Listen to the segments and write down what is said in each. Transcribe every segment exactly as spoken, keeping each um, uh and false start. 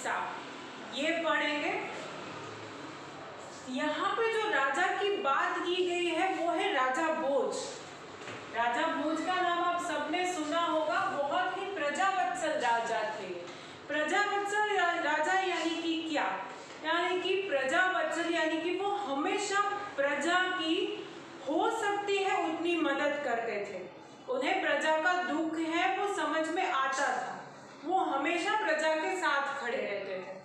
किस्सा ये पढ़ेंगे। यहाँ पे जो राजा की बात की गई है वो है राजा भोज। राजा भोज का नाम आप सबने सुना होगा, बहुत ही प्रजावत्सल राजा थे। प्रजावत्सल राजा यानी कि क्या, यानी कि प्रजावत्सल यानी कि वो हमेशा प्रजा की हो सकती है उतनी मदद करते थे। उन्हें प्रजा का दुख है वो समझ में आता था, वो हमेशा प्रजा के साथ खड़े रहते थे।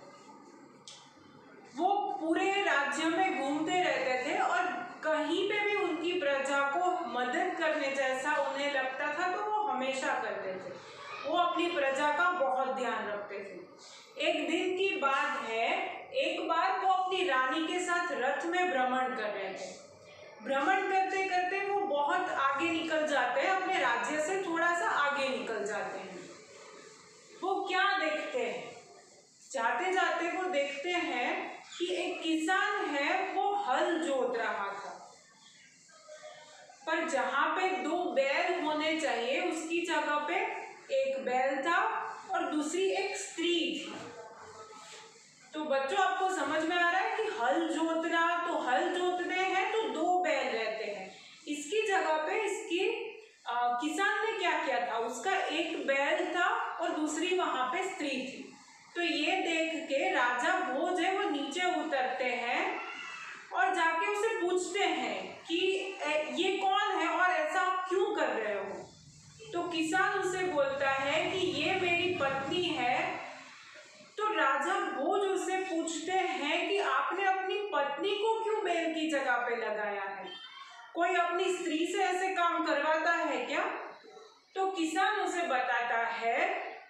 वो पूरे राज्य में घूमते रहते थे और कहीं पे भी उनकी प्रजा को मदद करने जैसा उन्हें लगता था तो वो हमेशा करते थे। वो अपनी प्रजा का बहुत ध्यान रखते थे। एक दिन की बात है, एक बार वो अपनी रानी के साथ रथ में भ्रमण कर रहे थे। भ्रमण करते करते वो बहुत आगे निकल जाते हैं, अपने राज्य से थोड़ा सा आगे निकल जाते हैं। वो क्या देखते हैं, जाते जाते वो देखते हैं कि एक किसान है वो हल जोत रहा था, पर जहाँ पे दो बैल होने चाहिए उसकी जगह पे एक बैल था और दूसरी एक स्त्री थी। तो बच्चों आपको समझ में आ रहा है कि हल जोतना, तो हल जोतने हैं तो दो बैल रहते हैं। इसकी जगह पे इसकी आ, किसान ने क्या किया था, उसका एक बैल था और दूसरी वहां पे स्त्री थी। तो ये देख के राजा भोज है वो नीचे उतरते हैं और जाके उसे पूछते हैं कि ये कौन है और ऐसा आप क्यों कर रहे हो। तो किसान उसे बोलता है कि ये मेरी पत्नी है। तो राजा भोज उससे पूछते हैं कि आपने अपनी पत्नी को क्यों बैल की जगह पे लगाया है, कोई अपनी स्त्री से ऐसे काम करवाता है क्या। तो किसान उसे बताता है,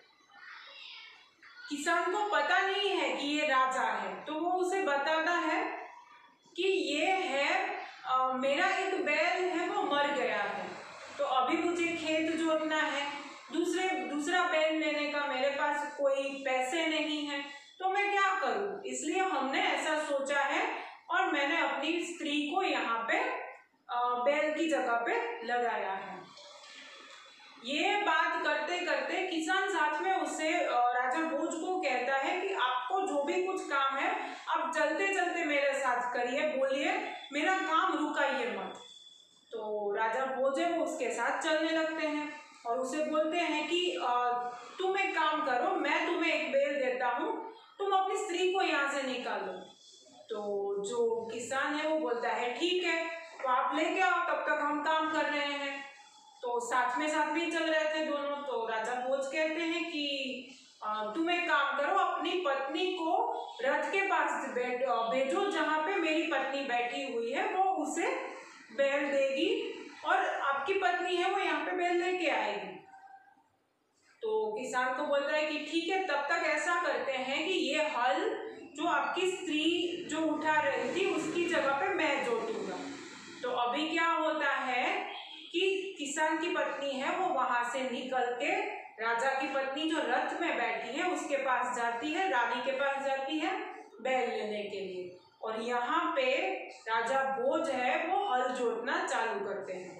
किसान को पता नहीं है कि ये राजा है, तो वो उसे बताता है कि ये है आ, मेरा एक बैल है वो मर गया है, तो अभी मुझे खेत जोतना है, दूसरे दूसरा बैल लेने का मेरे पास कोई पैसे नहीं है, तो मैं क्या करूं, इसलिए हमने ऐसा सोचा है और मैंने अपनी स्त्री को यहाँ पे बैल की जगह पे लगाया है। ये बात करते करते किसान साथ में उसे राजा भोज को कहता है कि आपको जो भी कुछ काम है आप चलते चलते मेरे साथ करिए, बोलिए, मेरा काम रुकाइए मत। तो राजा भोज है वो उसके साथ चलने लगते हैं और उसे बोलते हैं कि तुम एक काम करो, मैं तुम्हें एक बैल देता हूँ, तुम अपनी स्त्री को यहाँ से निकालो। तो जो किसान है वो बोलता है ठीक है, तो आप लेके आओ, तब तक हम काम कर रहे हैं। तो साथ में साथ भी चल रहे थे दोनों। तो राजा भोज कहते हैं कि तुम एक काम करो, अपनी पत्नी को रथ के पास भेजो जहाँ पे मेरी पत्नी बैठी हुई है, वो उसे बैल देगी और आपकी पत्नी है वो यहाँ पे बैल लेके आएगी। तो किसान को बोलता है कि ठीक है, तब तक ऐसा करते हैं कि ये हल जो आपकी स्त्री जो उठा रही थी उसकी जगह पे मैं जोतूंगा। तो अभी क्या होता है कि किसान की पत्नी है वो वहां से निकल के राजा की पत्नी जो रथ में बैठी है उसके पास जाती है, रानी के पास जाती है बैल लेने के लिए। और यहाँ पे राजा भोज है वो हल जोतना चालू करते हैं।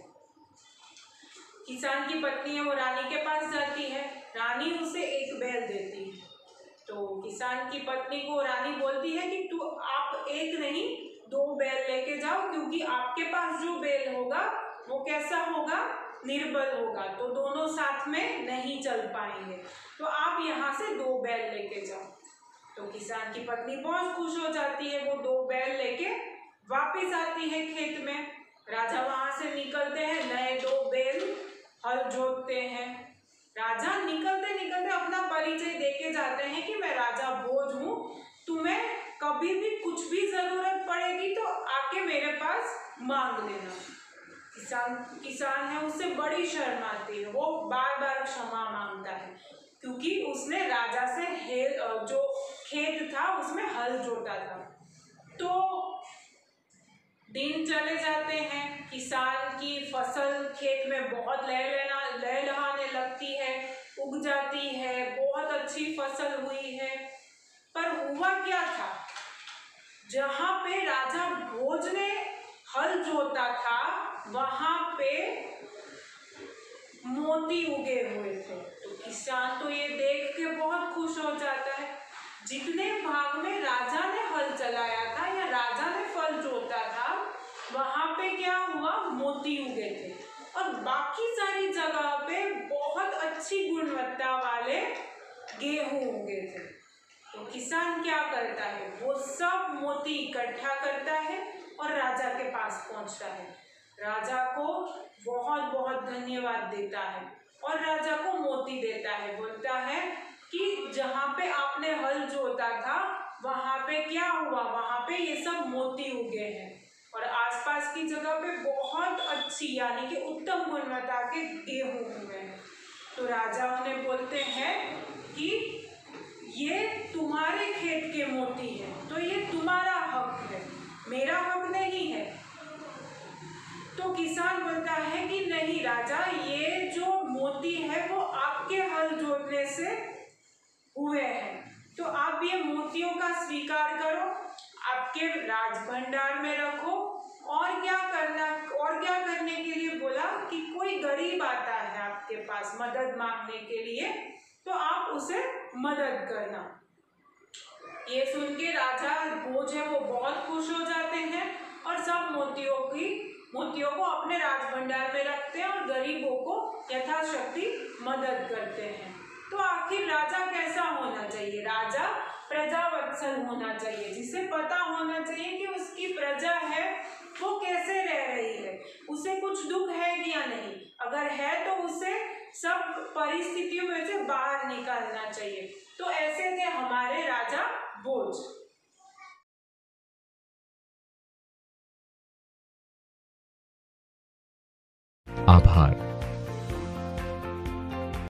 किसान की पत्नी है वो रानी के पास जाती है, रानी उसे एक बैल देती है। तो किसान की पत्नी को रानी बोलती है कि तू आप एक नहीं दो बैल लेके जाओ, क्योंकि आपके पास जो बैल होगा वो कैसा होगा, निर्बल होगा, तो दोनों साथ में नहीं चल पाएंगे, तो आप यहाँ से दो बैल लेके जाओ। तो किसान की पत्नी बहुत खुश हो जाती है, वो दो बैल लेके वापस आती है खेत में। राजा वहां से निकलते हैं, नए दो बैल हल जोतते हैं। राजा निकलते निकलते अपना परिचय देके जाते हैं कि मैं राजा भोज हूँ, तुम्हें कभी भी कुछ भी जरूरत पड़ेगी तो आके मेरे पास मांग लेना। किसान किसान है उससे बड़ी शर्म आती है, वो बार बार क्षमा मांगता है क्योंकि उसने राजा से हेल जो खेत था उसमें हल जोता था। तो दिन चले जाते हैं, किसान की फसल खेत में बहुत लहलहाना लहलहाने लगती है, उग जाती है, बहुत अच्छी फसल हुई है। पर हुआ क्या था, जहाँ पे राजा भोज ने हल जोता था वहां पे मोती उगे हुए थे। तो किसान तो ये देख के बहुत खुश हो जाता है, जितने भाग में राजा ने हल चलाया था या राजा ने फल जोता था, वहां पे क्या हुआ, मोती उगे थे। और बाकी सारी जगह पे बहुत अच्छी गुणवत्ता वाले गेहूं उगे थे। तो किसान क्या करता है, वो सब मोती इकट्ठा करता है और राजा के पास पहुंचता है, राजा को बहुत बहुत धन्यवाद देता है और राजा को मोती देता है। बोलता है कि जहाँ पे आपने हल जोता था वहां पे क्या हुआ, वहां पे ये सब मोती उगे हैं और आसपास की जगह पे बहुत अच्छी यानी कि उत्तम गुणवत्ता के गेहूं हुए हैं। तो राजा उन्हें बोलते हैं कि ये तुम्हारे खेत के मोती हैं, तो ये तुम्हारा हक है, मेरा हक नहीं है। तो किसान बोलता है कि नहीं राजा, ये जो मोती है वो आपके हल जोतने से हुए हैं, तो आप ये मोतियों का स्वीकार करो, आपके राज भंडार में रखो। और क्या करना, और क्या करने के लिए बोला कि कोई गरीब आता है आपके पास मदद मांगने के लिए, तो आप उसे मदद करना। ये सुन के राजा भोज है वो बहुत खुश हो जाते हैं और सब मोतियों की मोतियों को अपने राज भंडार में रखते हैं और गरीबों को यथाशक्ति मदद करते हैं। तो आखिर राजा कैसा होना चाहिए, राजा प्रजावत्सल होना चाहिए, जिसे पता होना चाहिए कि उसकी प्रजा है वो कैसे रह रही है, उसे कुछ दुख है या नहीं, अगर है तो उसे सब परिस्थितियों में से बाहर निकालना चाहिए। तो ऐसे थे हमारे राजा भोज। आभार।